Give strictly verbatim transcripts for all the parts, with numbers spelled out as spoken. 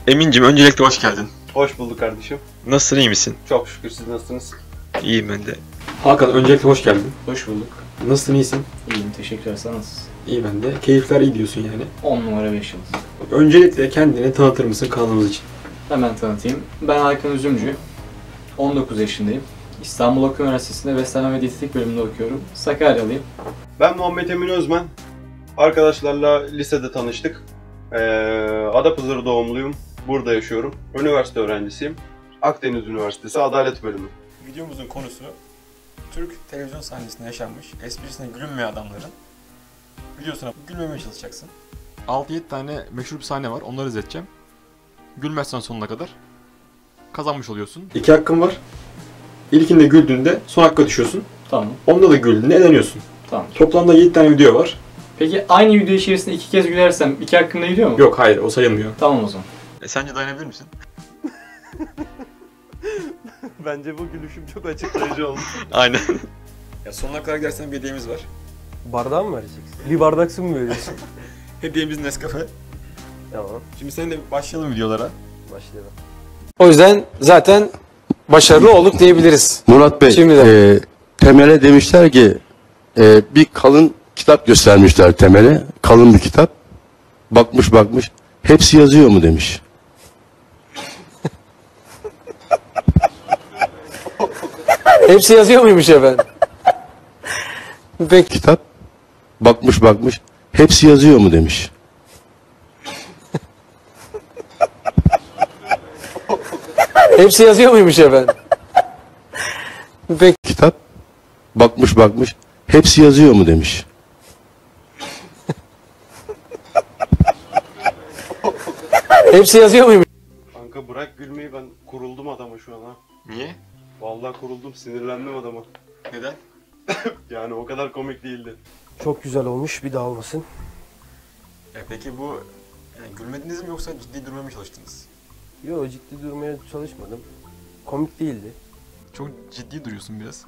Emin'cim öncelikle hoş geldin. Hoş bulduk kardeşim. Nasılsın, iyi misin? Çok şükür, siz nasılsınız? İyiyim ben de. Hakan öncelikle hoş geldin. Hoş bulduk. Nasılsın, iyisin? İyiyim, teşekkürler. Sen nasılsın? İyi ben de. Keyifler iyi diyorsun yani. on numara beş yıldız. Öncelikle kendini tanıtır mısın kanalımız için? Hemen tanıtayım. Ben Hakan Üzümcü. on dokuz yaşındayım. İstanbul Okul Üniversitesi'nde Beslenme ve Diyetetik bölümünde okuyorum. Sakaryalıyım. Ben Muhammed Emin Özmen. Arkadaşlarla lisede tanıştık. Ee, Adapazarı doğumluyum. Burada yaşıyorum. Üniversite öğrencisiyim. Akdeniz Üniversitesi Adalet Bölümü. Videomuzun konusu Türk televizyon sahnesinde yaşanmış esprisine gülünmeyen adamların videosuna gülmemeye çalışacaksın. altı yedi tane meşhur bir sahne var, onları izleteceğim. Gülmezsen sonuna kadar kazanmış oluyorsun. İki hakkın var. İlkinde güldüğünde son hakka düşüyorsun. Tamam. Onda da güldüğünde eleniyorsun. Tamam. Toplamda yedi tane video var. Peki aynı video içerisinde iki kez gülersem iki hakkımda gidiyor mu? Yok, hayır, o sayılmıyor. Tamam o zaman. E, sence dayanabilir misin? Bence bu gülüşüm çok açıklayıcı oldu. Aynen. Ya sonuna kadar gidersen bir hediyemiz var. Bardağı mı vereceksin? Bir bardak su mu veriyorsun? Hediyemiz Nescafe. Tamam, Şimdi seninle de başlayalım videolara. başlayalım. O yüzden zaten başarılı olduk diyebiliriz. Murat Bey, Şimdi de. e, Temel'e demişler ki e, bir kalın kitap göstermişler Temel'e. Kalın bir kitap. Bakmış bakmış. Hepsi yazıyor mu demiş. Hepsi yazıyor muymuş efendim? Peki. Kitap. Bakmış bakmış. Hepsi yazıyor mu demiş. Hepsi yazıyor muymuş efendim? Peki. Kitap. Bakmış bakmış. Hepsi yazıyor mu demiş. Hepsi yazıyor muymuş? Kanka bırak gülmeyi, ben kuruldum adama şu an ha. Niye? Vallahi kuruldum, sinirlendim adama. Neden? Yani o kadar komik değildi. Çok güzel olmuş, bir daha olmasın. E peki bu yani gülmediniz mi yoksa ciddi durmaya mı çalıştınız? Yo, ciddi durmaya çalışmadım. Komik değildi. Çok ciddi duruyorsun biraz.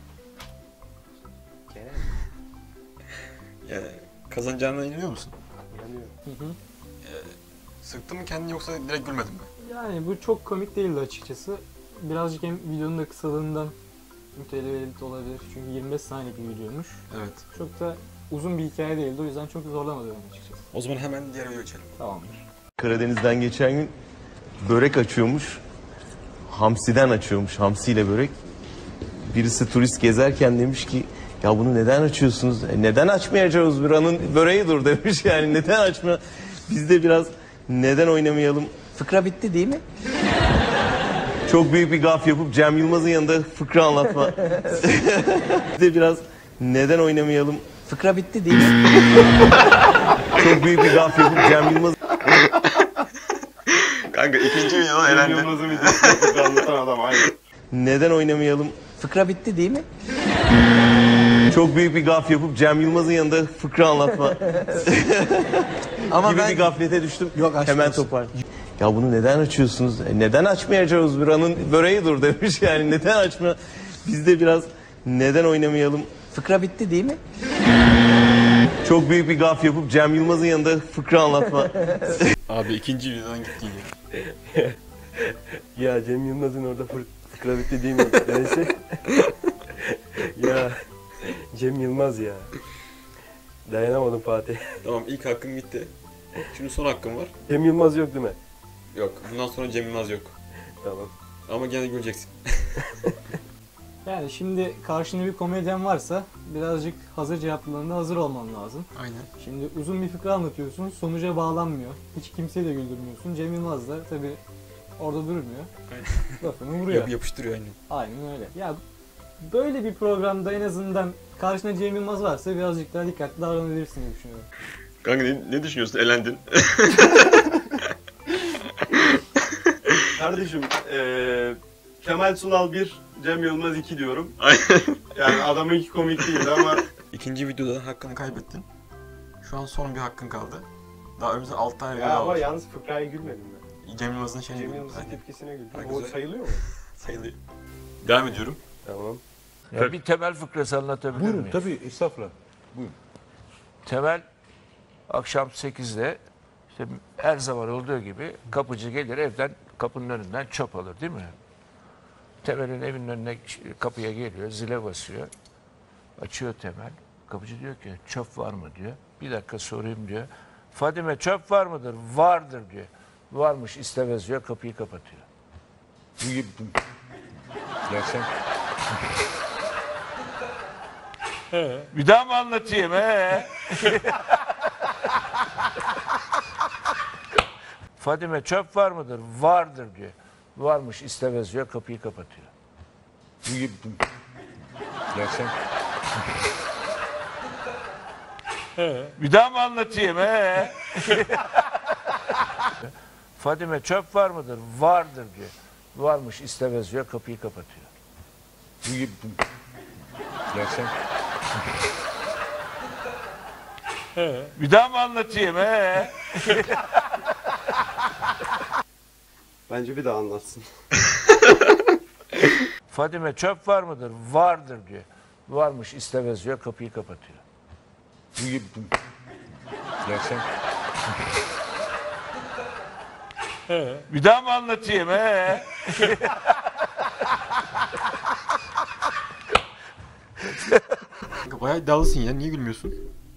Yani kazanacağına inanıyor musun? İnanıyorum. Hı hı. Sıktın mı kendini yoksa direkt gülmedin mi? Yani bu çok komik değildi açıkçası. Birazcık hem videonun da kısalığından mütevellit olabilir. Çünkü yirmi beş saniyelik bir videoymuş. Evet. Çok da uzun bir hikaye değildi. O yüzden çok zorlamadı beni açıkçası. O zaman hemen diğer videoya geçelim. Tamamdır. Karadeniz'den geçen gün börek açıyormuş. Hamsiden açıyormuş. Hamsiyle börek. Birisi turist gezerken demiş ki ya bunu neden açıyorsunuz? E, neden açmayacağız, buranın böreğidir demiş yani, neden açma? Biz de biraz neden oynamayalım? Fıkra bitti değil mi? Çok büyük bir gaf yapıp Cem Yılmaz'ın yanında fıkra anlatma. Biz de biraz neden oynamayalım? Fıkra bitti değil mi? Çok büyük bir gaf yapıp Cem Yılmaz... Kanka ikinci videoda Cem elendin. Yılmaz'ın videosunu anlatan adam, aynen. Neden oynamayalım? Fıkra bitti değil mi? Çok büyük bir gaf yapıp Cem Yılmaz'ın yanında fıkra anlatma. Ama gibi ben... bir gaflete düştüm. Yok, hemen topar. Ya bunu neden açıyorsunuz? E, neden açmayacağız, buranın böreğidir demiş yani, neden açma? Biz de biraz neden oynamayalım? Fıkra bitti değil mi? Çok büyük bir gaf yapıp Cem Yılmaz'ın yanında fıkra anlatma. Abi ikinci videodan gittin ya. Ya Cem Yılmaz'ın orada fır- fıkra bitti değil mi? Neyse. Ya Cem Yılmaz ya. Dayanamadım Fatih. Tamam, ilk hakkın gitti. Şimdi son hakkın var. Cem Yılmaz yok değil mi? Yok. Bundan sonra Cem Yılmaz yok. Tamam. Ama gene güleceksin. Yani şimdi karşında bir komedyen varsa birazcık hazır cevaplarında hazır olman lazım. Aynen. Şimdi uzun bir fıkra anlatıyorsun, sonuca bağlanmıyor. Hiç kimseyi de güldürmüyorsun. Cem Yılmaz da tabii orada durmuyor. Aynen. Lafını vuruyor. Yap, yapıştırıyor aynen. Aynen öyle. Ya böyle bir programda en azından karşında Cem Yılmaz varsa birazcık daha dikkatli davranabilirsin diye düşünüyorum. Kanka ne, ne düşünüyorsun? Elendin. Kardeşim, eee Kemal Sunal bir, Cem Yılmaz iki diyorum. Aynen. Yani adamınki komik değildi ama... İkinci videoda hakkını kaybettin. Şu an son bir hakkın kaldı. Daha önümüzde altı tane video Ya daha ama var. yalnız fıkraya gülmedim ben. Cem Yılmaz'ın şeyini Cem güldüm. Yılmaz'ın Aynen. tepkisine güldüm. Ha, O güzel. sayılıyor mu? Sayılıyor. Devam ediyorum. Tamam. Ya bir temel fıkrası anlatabilir Buyurun miyim? tabii, estağfurullah. Buyurun. Temel akşam sekizde İşte her zaman olduğu gibi kapıcı gelir evden kapının önünden çöp alır değil mi? Temel'in evinin önüne kapıya geliyor, zile basıyor. Açıyor Temel. Kapıcı diyor ki çöp var mı diyor. Bir dakika sorayım diyor. Fadime çöp var mıdır? Vardır diyor. Varmış istemez diyor, kapıyı kapatıyor. Bir daha mı anlatayım he? Fadime çöp var mıdır? Vardır diyor. Varmış istemez diyor, kapıyı kapatıyor. Bir daha mı anlatayım he? Fadime çöp var mıdır? Vardır diyor. Varmış istemez diyor, kapıyı kapatıyor. Bir daha mı anlatayım he? Bence bir daha anlatsın. Fadime çöp var mıdır? Vardır diyor. Varmış istemez diyor, kapıyı kapatıyor. Bir daha mı anlatayım he? Bayağı iddialısın ya. Niye gülmüyorsun?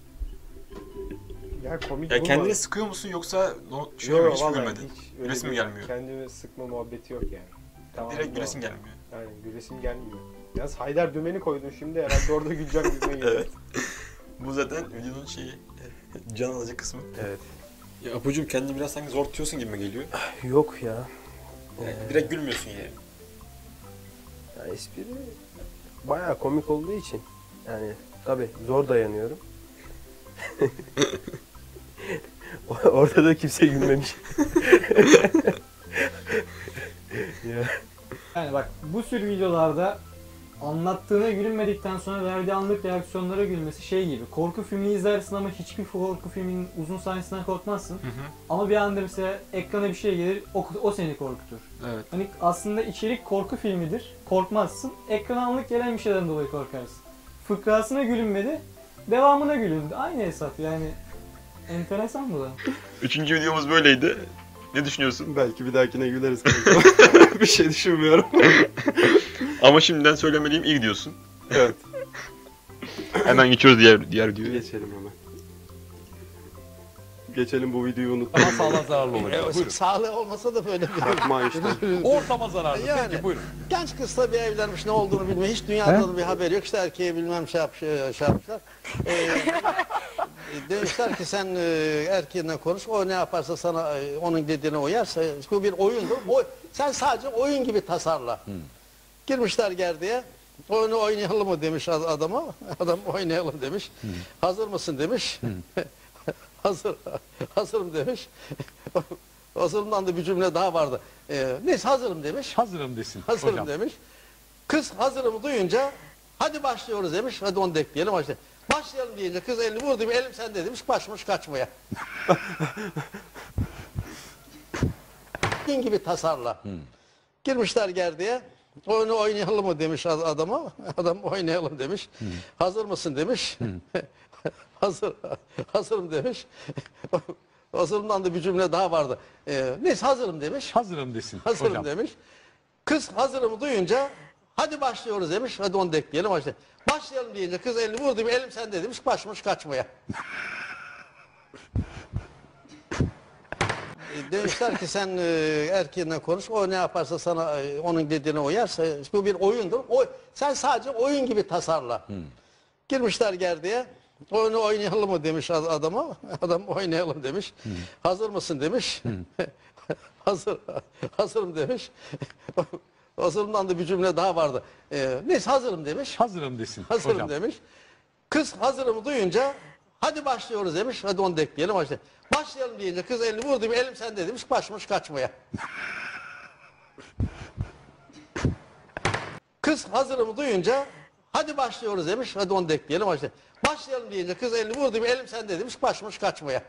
Ya komik Ya bulma. kendini sıkıyor musun yoksa no, şey Yo, mi, hiç mi vallahi gülmedin? hiç öyle Gülesin mi bir gelmiyor? Kendimi sıkma muhabbeti yok yani. Tamam, Direkt bu- gülesin gelmiyor. Aynen gülesim gelmiyor. Yalnız Haydar Dümen'i koydun şimdi herhalde orada güleceğim gülmeye geliyor. Evet. Bu zaten videonun şeyi, can alıcı kısmı. Evet. Ya Apucuğum kendini biraz sanki zor tutuyorsun gibi geliyor. Yok ya. Yani direkt gülmüyorsun yani. Ya espri bayağı komik olduğu için yani tabi zor dayanıyorum. Orada da kimse gülmemiş. ya. Yani bak bu tür videolarda anlattığına gülünmedikten sonra verdiği anlık reaksiyonlara gülmesi şey gibi. Korku filmi izlersin ama hiçbir korku filminin uzun sahnesinden korkmazsın. Hı hı. Ama bir anda mesela ekrana bir şey gelir, o, o seni korkutur. Evet. Hani aslında içerik korku filmidir, korkmazsın. Ekrana anlık gelen bir şeyden dolayı korkarsın. Fıkrasına gülünmedi, devamına gülündü. Aynı hesap yani. Enteresan bu da. Üçüncü videomuz böyleydi. Ne düşünüyorsun? Belki bir dahakine güleriz. Bir şey düşünmüyorum. Ama şimdiden söylemeliyim, iyi gidiyorsun. Evet. Hemen geçiyoruz diğer diğer videoya. Geçelim hemen. Geçelim bu videoyu unutmayalım. Ama sağlığa zararlı olacak. Sağlığı olmasa da böyle bir Takma işte. ortama zararlı. Yani, Peki buyurun. Genç kız tabii evlenmiş, ne olduğunu bilmiyor. Hiç dünyada da bir haberi yok. İşte erkeğe bilmem şey, yap, şey, şey yapmışlar. Ee, demişler ki sen e, erkeğinle konuş. O ne yaparsa sana e, onun dediğine uyarsa. Bu bir oyundur. O, sen sadece oyun gibi tasarla. Hmm. Girmişler gerdiğe. Oyunu oynayalım mı demiş adama. Adam oynayalım demiş. Hmm. Hazır mısın demiş. Hmm. Hazır, hazırım demiş. Hazırımdan da bir cümle daha vardı. Ee, neyse hazırım demiş. Hazırım desin. Hazırım hocam. demiş. Kız hazırım duyunca hadi başlıyoruz demiş. Hadi onu da ekleyelim. Başlayalım. Başlayalım deyince kız elini vurdu. Elim sende demiş. Başlamış kaçmaya. Gün gibi tasarla. Hmm. Girmişler gerdiğe. Oyunu oynayalım mı demiş adama. Adam oynayalım demiş. Hmm. Hazır mısın demiş. Hmm. Hazır, hazırım demiş. Hazırımdan da bir cümle daha vardı. Ee, neyse hazırım demiş. Hazırım desin. Hazırım hocam. demiş. Kız hazırımı duyunca hadi başlıyoruz demiş. Hadi onu da ekleyelim. Başlayalım. Başlayalım deyince kız elini vurdu. Elim sende demiş. Başlamış kaçmaya. Demişler ki sen e, erkeğinle konuş. O ne yaparsa sana e, onun dediğine uyarsa. Bu bir oyundur. O, sen sadece oyun gibi tasarla. Hmm. Girmişler gerdiğe. Oyunu oynayalım mı demiş adama. Adam oynayalım demiş. Hmm. Hazır mısın demiş. Hmm. Hazır, hazırım demiş. Hazırımdan da bir cümle daha vardı. Ee, neyse hazırım demiş. Hazırım desin. Hazırım hocam. demiş. Kız hazırımı duyunca hadi başlıyoruz demiş. Hadi onu da ekleyelim. Başlayalım. Başlayalım deyince kız elini vurdu. Elim sende demiş. Başlamış kaçmaya. Kız hazırımı duyunca hadi başlıyoruz demiş. Hadi onu da ekleyelim. Başlayalım. Başlayalım deyince kız elini vurdu. Elim sende demiş. Başlamış kaçmaya.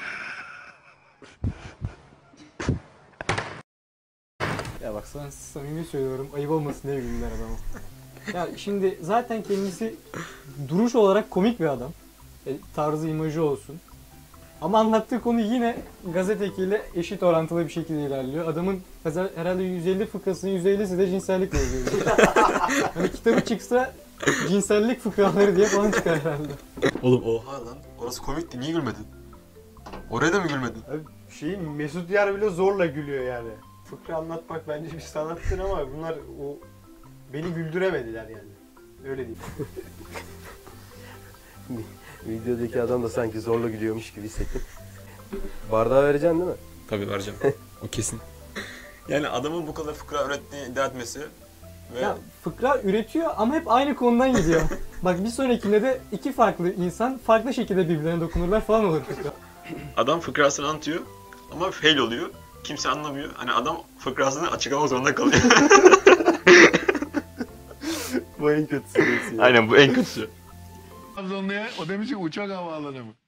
Ya bak sana samimi söylüyorum, ayıp olmasın diye güldüler adamı. Ya şimdi zaten kendisi duruş olarak komik bir adam. E, tarzı, imajı olsun. Ama anlattığı konu yine gazetekiyle eşit orantılı bir şekilde ilerliyor. Adamın herhalde yüz elli fıkrasının yüz ellisi de cinsellikle ilgili. Hani kitabı çıksa cinsellik fıkraları diye falan çıkar herhalde. Oğlum oha lan. Orası komikti. Niye gülmedin? Oraya da mı gülmedin? Abi şeyin Mesut Yar bile zorla gülüyor yani. Fıkra anlatmak bence bir sanattır ama bunlar o beni güldüremediler yani. Öyle değil. Videodaki adam da sanki zorla gülüyormuş gibi hissettim. Bardağı vereceksin değil mi? Tabii vereceğim. O kesin. Yani adamın bu kadar fıkra öğrettiğini iddia etmesi ve... Ya fıkra üretiyor ama hep aynı konudan gidiyor. Bak bir sonrakinde de iki farklı insan farklı şekilde birbirlerine dokunurlar falan olur fıkra. Adam fıkrasını anlatıyor ama fail oluyor. Kimse anlamıyor. Hani adam fıkrasını açıklamak zorunda kalıyor. Bu en kötüsü. Aynen bu en kötüsü. Trabzonlu'ya o demiş ki uçak havaalanı mı?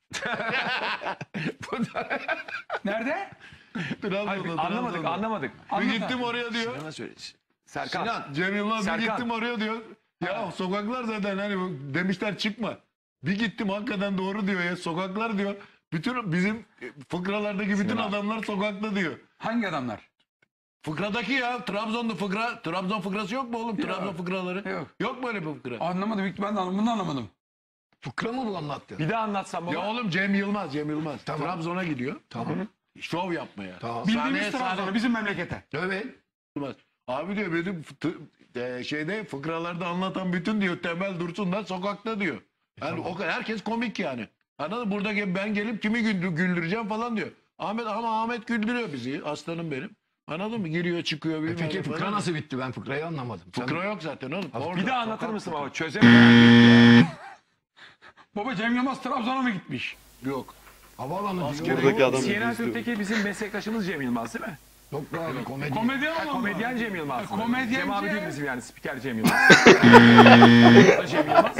Nerede? Trabzon'da. Anlamadık, anlamadık. Bir gittim oraya diyor. Sinan'a söyle. Serkan. Sinan, Cem Yılmaz bir Serkan. gittim oraya diyor. Ya Ha. sokaklar zaten hani demişler çıkma. Bir gittim hakikaten doğru diyor ya. Sokaklar diyor. Bütün bizim fıkralardaki bütün Sinan. adamlar sokakta diyor. Hangi adamlar? Fıkradaki ya Trabzon'da fıkra. Trabzon fıkrası yok mu oğlum? Yok. Trabzon fıkraları. Yok. Yok mu öyle bir fıkra? Anlamadım. İlk ben de anlamadım. Bunu anlamadım. Fıkra mı bu anlattı? Bir daha anlatsam baba. Ya oğlum Cem Yılmaz, Cem Yılmaz. Trabzon'a gidiyor. Tamam. Şov yapmaya. Tamam. Bildiğimiz Trabzon'a, bizim memlekete. Evet. Abi diyor benim fıtı- e, şeyde fıkralarda anlatan bütün diyor Temel Dursun'dan sokakta diyor. Yani o kadar herkes komik yani. Anladın mı? Burada gel- ben gelip kimi güldür, güldüreceğim falan diyor. Ahmet ama Ahmet güldürüyor bizi. Aslanım benim. Anladın mı? Giriyor çıkıyor. bilmem Peki ne fıkra falan. nasıl bitti? Ben fıkrayı anlamadım. Fıkra yok zaten oğlum. Orada, Bir daha anlatır sokak mısın fıkra. baba? Çözemedim. Baba Cem Yılmaz Trabzon'a mı gitmiş? Yok. Havaalanı Askere diyor. yok. C N N Türk'teki bizim meslektaşımız Cem Yılmaz değil mi? Yok be abi komedi. Komedyen ama. Komedyen Cem Yılmaz. komedyen Cem abi Cem. değil bizim yani spiker Cem Yılmaz. O da Cem Yılmaz.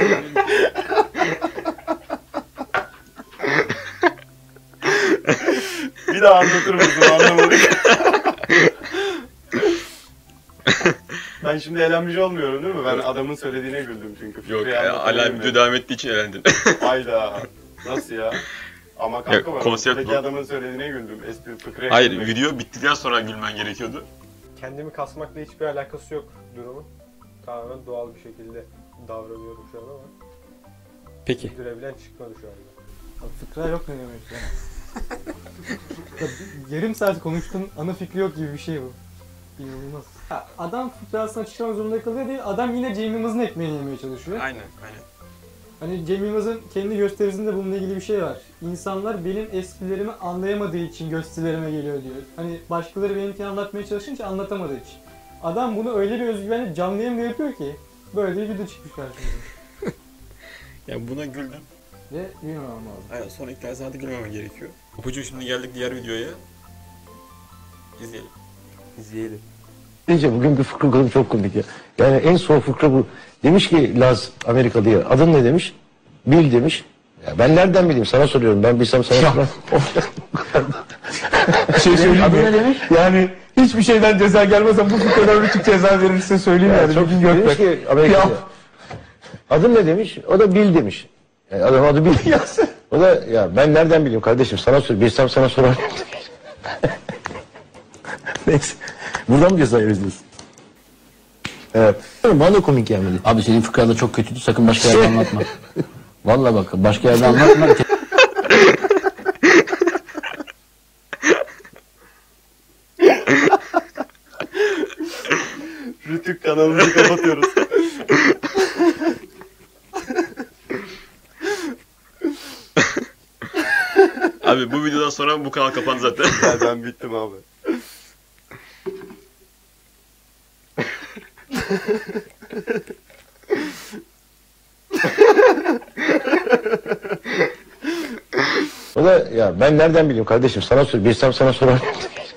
Bir daha anlatır mısın anlamadık. Ben şimdi eğlenmiş olmuyorum değil mi? Ben adamın söylediğine güldüm çünkü. Yok Fıkrayı ya, anlatamıyorum hala ben. video devam ettiği için elendin. Hayda. Nasıl ya? Ama kanka Ya, var. konsept Buradaki bu. adamın söylediğine güldüm. Espri fıkraya Hayır, güldüm. video bittikten sonra gülmen gerekiyordu. Kendimi kasmakla hiçbir alakası yok durumun. Tamamen doğal bir şekilde davranıyorum şu an ama Peki. gülebilen çıkmadı şu anda. Abi fıkra yok ne demek ya? Ya yarım saat konuştun ana fikri yok gibi bir şey bu. İnanılmaz. Ha, adam fıkrasını açıklamak zorunda kalıyor değil, adam yine Cem Yılmaz'ın ekmeğini yemeye çalışıyor. Aynen, aynen. Hani Cem Yılmaz'ın kendi gösterisinde bununla ilgili bir şey var. İnsanlar benim esprilerimi anlayamadığı için gösterilerime geliyor diyor. Hani başkaları benimkini anlatmaya çalışınca anlatamadığı için. Adam bunu öyle bir özgüvenle canlı yayında yapıyor ki böyle bir video çıkmış karşımıza. Yani buna güldüm. Ve gülmemem lazım. Aynen, son iki tane saate gülmemen gerekiyor. Apucuğum şimdi geldik diğer videoya. İzleyelim. İzleyelim. Neyse bugün bir fıkra okudum çok komik ya. Yani en son fıkra bu. Demiş ki Laz Amerikalı'ya adın ne demiş? Bil demiş. Ya ben nereden bileyim sana soruyorum. Ben bilsem sana sorarım. Bir şey söyleyeyim Adı mi? ne demiş? Yani hiçbir şeyden ceza gelmez ama bu fıkradan bir ceza verirse söyleyeyim Ya yani. çok Bugün demiş Gökberk. ki Amerikalı'ya. Ya. Adın ne demiş? O da Bil demiş. Yani adam adı Bil. O da ya ben nereden bileyim kardeşim sana sor. Bilsem sana sorarım demiş. Neyse. Buradan mı ceza yazıyorsun? Evet. Bana da komik gelmedi. Abi senin fıkra da çok kötüydü, sakın başka yerde anlatma. Vallahi bak, başka yerde anlatma. Rütük kanalımızı kapatıyoruz. Abi bu videodan sonra bu kanal kapandı zaten. Ya ben bittim abi. O da ya ben nereden bileyim kardeşim sana sor. Bilsem sana sorarım demiş.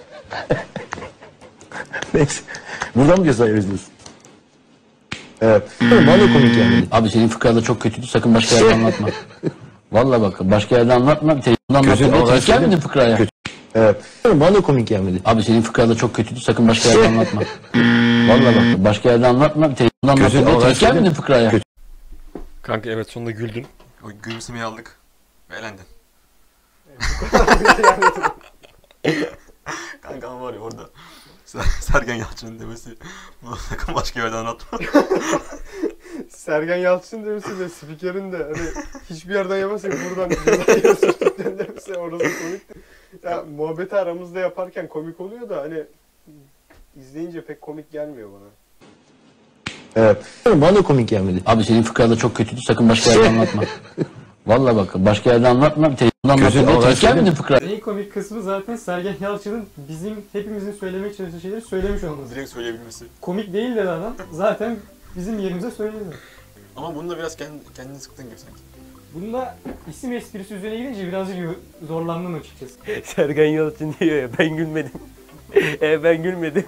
Neyse. Buradan mı ceza yazıyorsun? Evet. Bana da komik gelmedi. Abi senin fıkra da çok kötüydü, sakın başka yerde anlatma. Vallahi bak, başka yerde anlatma. Televizyonda Gözün anlatma. olarak Denk gelmedin söyleyeyim. fıkraya. Kötü. Evet. Bana da komik gelmedi. Abi senin fıkra da çok kötüydü, sakın başka yerde anlatma. Vallahi bak, başka yerde anlatma. Televizyonda Gözün anlatma. olarak Denk gelmedin söyleyeyim. fıkraya. Kötü. Kanka evet, sonunda güldün. O gülümsemeyi aldık ve elendin. Kanka ama var ya orada Sergen Yalçın'ın demesi bunu sakın başka yerden anlatma. Sergen Yalçın demesi de spikerin de hani hiçbir yerden yemezsek buradan cezayı sürtükten demesi orası komik. Ya muhabbeti aramızda yaparken komik oluyor da hani izleyince pek komik gelmiyor bana. Evet. Bana da komik gelmedi. Abi senin fıkra da çok kötüydü, sakın başka yerde anlatma. Vallahi bak, başka yerde anlatma, televizyonda anlatma diye tek gelmedin fıkra. En komik kısmı zaten Sergen Yalçın'ın bizim hepimizin söylemeye çalıştığı şeyleri söylemiş olması. Direkt söyleyebilmesi. Komik değil de adam zaten bizim yerimize söyledi. Ama bunda biraz kendini, kendini sıktın gibi sanki. Bunda isim esprisi üzerine gidince birazcık zorlandım açıkçası. Sergen Yalçın diyor ya ben gülmedim. e ben gülmedim.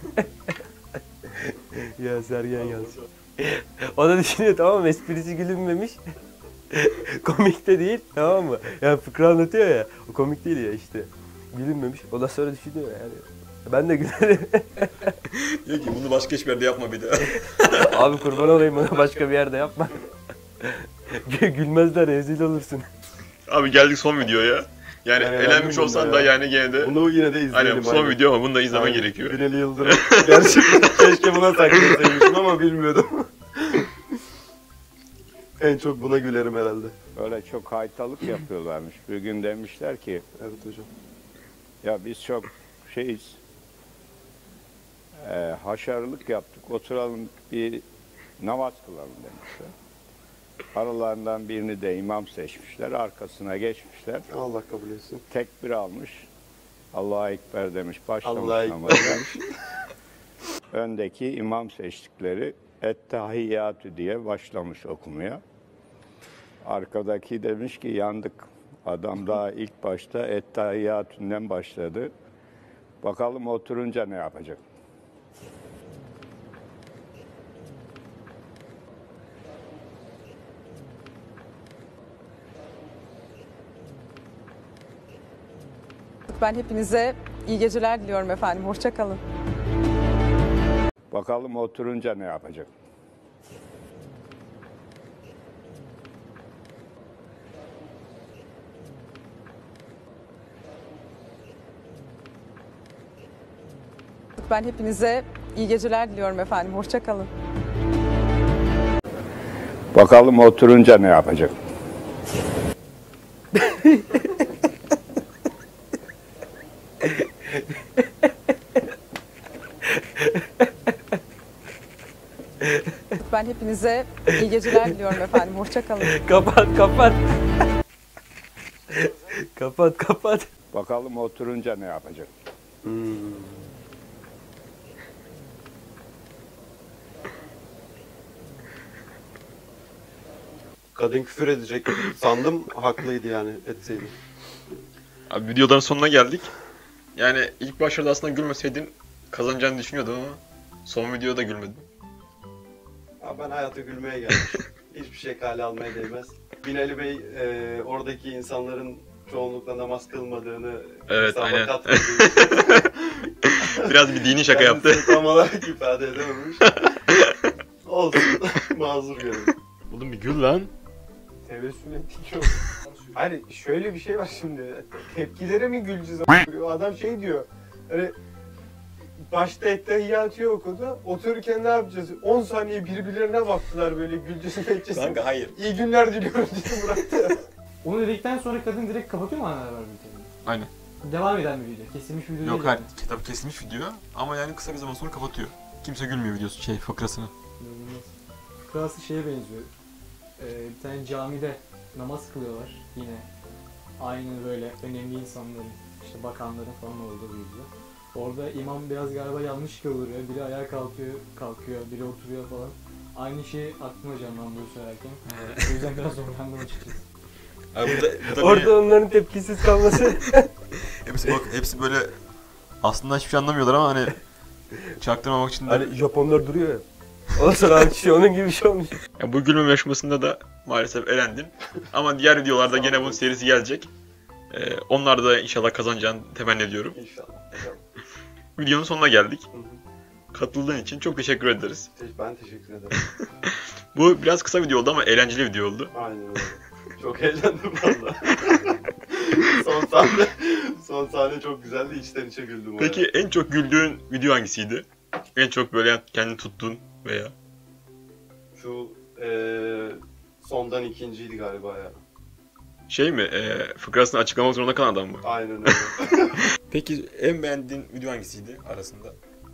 Ya Sergen Yalçın. O da düşünüyor tamam mı? Esprisi gülünmemiş. Komik de değil tamam mı? Yani fıkra anlatıyor ya. O komik değil ya işte. Gülünmemiş. O da sonra düşünüyor yani. Ben de gülerim. Diyor ki bunu başka hiçbir yerde yapma bir daha. Abi kurban olayım bunu başka bir yerde yapma. Gülmezler rezil olursun. Abi geldik son videoya. Yani, Yani elenmiş olsan ya. da yani gene de... Bunu yine de izleyelim. Aynen son aynen. video ama bunu da izlemen Aynen. gerekiyor. Binali Yıldırım. Gerçekten keşke buna saklasaymışım ama bilmiyordum. En çok buna gülerim herhalde. Böyle çok haytalık yapıyorlarmış. Bir gün demişler ki... Evet hocam. Ya biz çok şeyiz. E, haşarılık yaptık. Oturalım bir namaz kılalım demişler. Aralarından birini de imam seçmişler. Arkasına geçmişler. Allah kabul etsin. Tekbir almış. Allahu Ekber demiş. Başlamış Allahu namaza. Ekber. Öndeki imam seçtikleri Ettehiyyatü diye başlamış okumaya. Arkadaki demiş ki yandık. Adam daha ilk başta Ettehiyyatü'nden başladı. Bakalım oturunca ne yapacak? Ben hepinize iyi geceler diliyorum efendim. Hoşça kalın. Bakalım oturunca ne yapacak? Ben hepinize iyi geceler diliyorum efendim. Hoşça kalın. Bakalım oturunca ne yapacak? Ben hepinize iyi geceler diliyorum efendim. Hoşça kalın. Kapat kapat. Kapat kapat. Bakalım oturunca ne yapacak? Hmm. Kadın küfür edecek sandım, haklıydı yani etseydi. Abi videoların sonuna geldik. Yani ilk başlarda aslında gülmeseydin kazanacağını düşünüyordum ama son videoda gülmedim. Ya ben hayata gülmeye geldim. Hiçbir şey kale almaya değmez. Binali Bey e, oradaki insanların çoğunlukla namaz kılmadığını Evet, hesaba aynen. katmadığı Biraz bir dini şaka yaptı. kendisini tam olarak ifade edememiş. Olsun, mazur görün. Oğlum bir gül lan. Tebessüm ettik yok. Hani şöyle bir şey var şimdi. Tepkilere mi güleceğiz? Adam şey diyor. Hani başta Ettehiyyatü'yü okudu. Otururken ne yapacağız? on saniye birbirlerine baktılar böyle gülcesi meclisi. Kanka hayır. İyi günler diliyorum diye bıraktı. Onu dedikten sonra kadın direkt kapatıyor mu ana haber bültenini? Aynen. Devam eden bir video. Kesilmiş video Yok değil. hayır, kitap kesilmiş video ama yani kısa bir zaman sonra kapatıyor. Kimse gülmüyor videosu şey fıkrasını. İnanılmaz. Fıkrası şeye benziyor. Ee, bir tane camide namaz kılıyorlar yine. Aynı böyle önemli insanların, işte bakanların falan olduğu bir video. Orada imam biraz galiba yanlış kıldırıyor. Biri ayağa kalkıyor, kalkıyor, biri oturuyor falan. Aynı şey aklıma canlandı söylerken. O yüzden biraz zorlandım açıkçası. Abi bu da, bu da Orada bir- onların tepkisiz kalması. hepsi bak hepsi böyle aslında hiçbir şey anlamıyorlar ama hani çaktırmamak için de. Hani Japonlar duruyor ya. Ondan sonra aynı şey onun gibi bir şey olmuş. Ya bu gülmeme yarışmasında da maalesef elendin. Ama diğer videolarda gene bunun serisi gelecek. Ee, onlar da inşallah kazanacağını temenni ediyorum. İnşallah. Videonun sonuna geldik. Katıldığın için çok teşekkür ederiz. Ben teşekkür ederim. Bu biraz kısa video oldu ama eğlenceli video oldu. Aynen öyle. Çok eğlendim valla. son sahne, son sahne çok güzeldi. İçten içe güldüm. Peki en çok güldüğün video hangisiydi? En çok böyle kendini tuttun veya? Şu eee sondan ikinciydi galiba ya. Şey mi? E, fıkrasını açıklamak zorunda kalan adam mı? Aynen öyle. Peki en beğendiğin video hangisiydi arasında?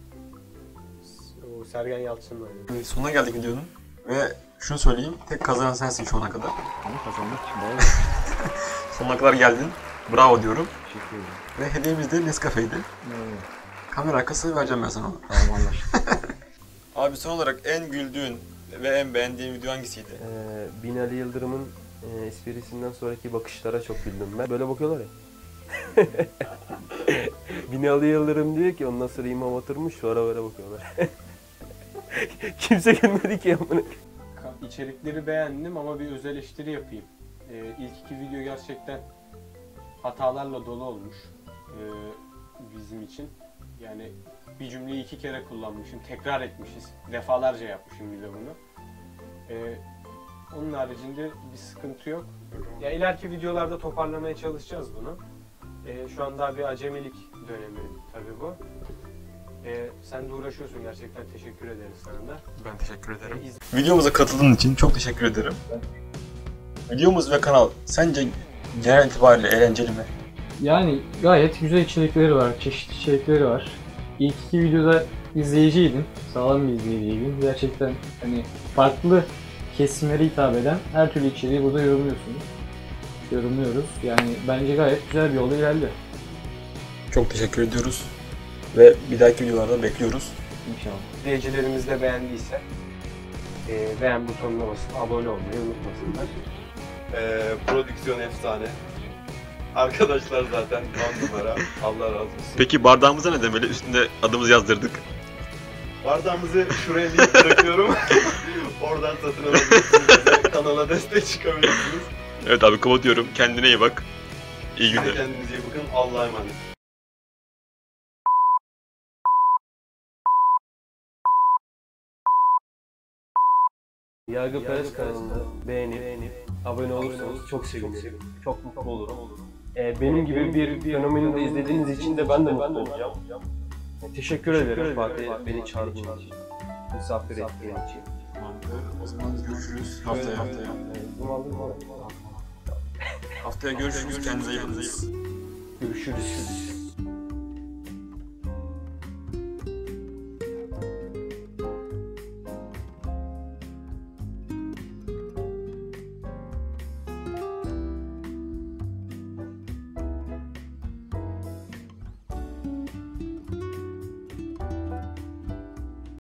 O Sergen Yalçın'la. Evet, sonuna geldik videonun. Ve şunu söyleyeyim, tek kazanan sensin şu ana kadar. Ama kazandık şimdi. Sonuna kadar geldin. Bravo diyorum. Teşekkür ederim. Ve hediyemiz de Nescafe'ydi. Evet. Kamera arkası vereceğim ben sana onu. Tamam, anlaştık. Abi son olarak en güldüğün ve en beğendiğin video hangisiydi? Ee, Binali Yıldırım'ın e, esprisinden sonraki bakışlara çok güldüm ben. Böyle bakıyorlar ya. Binali Yıldırım diyor ki ondan sonra imam oturmuş sonra böyle bakıyorlar. Kimse gülmedi ki amına. İçerikleri beğendim ama bir öz eleştiri yapayım. Ee, ilk iki video gerçekten hatalarla dolu olmuş ee, bizim için. Yani bir cümleyi iki kere kullanmışım, tekrar etmişiz. Defalarca yapmışım bir de bunu. Ee, onun haricinde bir sıkıntı yok. Ya ileriki videolarda toparlamaya çalışacağız bunu. Ee, şu an daha bir acemilik dönemi tabii bu. Ee, sen de uğraşıyorsun gerçekten, teşekkür ederiz sana da. Ben teşekkür ederim. Ee, iz- Videomuza katıldığın için çok teşekkür ederim. Videomuz ve kanal sence genel itibariyle eğlenceli mi? Yani gayet güzel içerikleri var, çeşitli içerikleri var. İlk iki videoda izleyiciydim, sağlam bir izleyiciydim. Gerçekten hani farklı kesimlere hitap eden her türlü içeriği burada yorumluyorsunuz. Yorumluyoruz. Yani bence gayet güzel bir yolda ilerliyor. Çok teşekkür ediyoruz. Ve bir dahaki videolarda bekliyoruz. İnşallah. İzleyicilerimiz de beğendiyse e, beğen butonuna basıp abone olmayı unutmasınlar. Eee prodüksiyon efsane. Arkadaşlar zaten on numara. Allah razı olsun. Peki bardağımıza ne demeli? Üstünde adımızı yazdırdık. Bardağımızı şuraya link bırakıyorum. Oradan satın alabilirsiniz. Bize kanala destek çıkabilirsiniz. Evet abi kapatıyorum. Kendine iyi bak. İyi günler. Kendinize iyi bakın. Allah'a emanet. Yargı Perez kanalını beğenip, beğenip abone olursanız çok sevinirim. Çok mutlu olurum. Ee, benim gibi bir fenomeni de izlediğiniz için de ben de mutlu olacağım. Teşekkür ederim Fatih beni çağırdığın için. Misafir ettiğin için. O zaman görüşürüz. Haftaya haftaya. Haftaya görüşürüz. Kendinize iyi bakın. Görüşürüz.